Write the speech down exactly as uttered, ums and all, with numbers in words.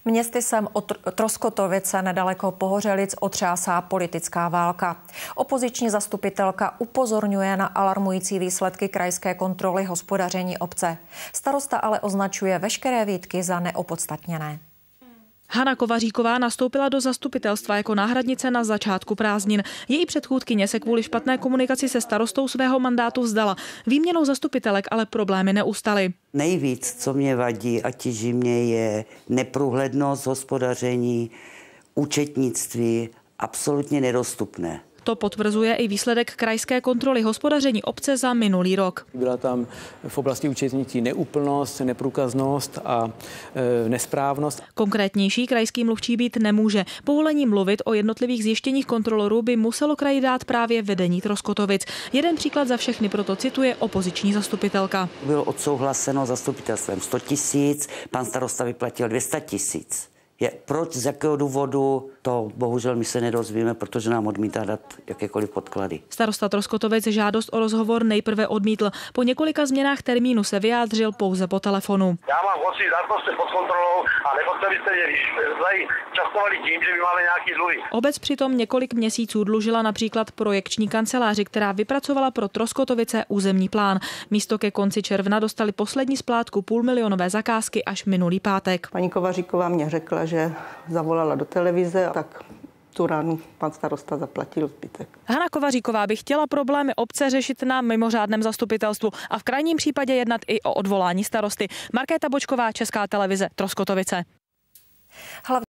Městy sem od Troskotovice nedaleko Pohořelic otřásá politická válka. Opoziční zastupitelka upozorňuje na alarmující výsledky krajské kontroly hospodaření obce. Starosta ale označuje veškeré výtky za neopodstatněné. Hana Kovaříková nastoupila do zastupitelstva jako náhradnice na začátku prázdnin. Její předchůdkyně se kvůli špatné komunikaci se starostou svého mandátu vzdala. Výměnou zastupitelek ale problémy neustaly. Nejvíc, co mě vadí a tíží mě, je neprůhlednost hospodaření, účetnictví, absolutně nedostupné. To potvrzuje i výsledek krajské kontroly hospodaření obce za minulý rok. Byla tam v oblasti účetnictví neúplnost, neprůkaznost a e, nesprávnost. Konkrétnější krajský mluvčí být nemůže. Povolení mluvit o jednotlivých zjištěních kontrolorů by muselo kraji dát právě vedení Troskotovic. Jeden příklad za všechny proto cituje opoziční zastupitelka. Bylo odsouhlaseno zastupitelstvem sto tisíc, pan starosta vyplatil dvě stě tisíc. Je, proč, z jakého důvodu, to bohužel my se nedozvíme, protože nám odmítá dát jakékoliv podklady. Starosta Troskotovic žádost o rozhovor nejprve odmítl. Po několika změnách termínu se vyjádřil pouze po telefonu. Já mám pocit, že to jste pod kontrolou a nepodstavit mě, když tady častovali tím, že my máme nějaký dluhy. Obec přitom několik měsíců dlužila například projekční kanceláři, která vypracovala pro Troskotovice územní plán. Místo ke konci června dostali poslední splátku půlmilionové zakázky až minulý pátek. Paní Kovaříková mě řekla, že zavolala do televize, tak tu ránu pan starosta zaplatil zbytek. Hana Kovaříková by chtěla problémy obce řešit na mimořádném zastupitelstvu a v krajním případě jednat i o odvolání starosty. Markéta Bočková, Česká televize, Troskotovice.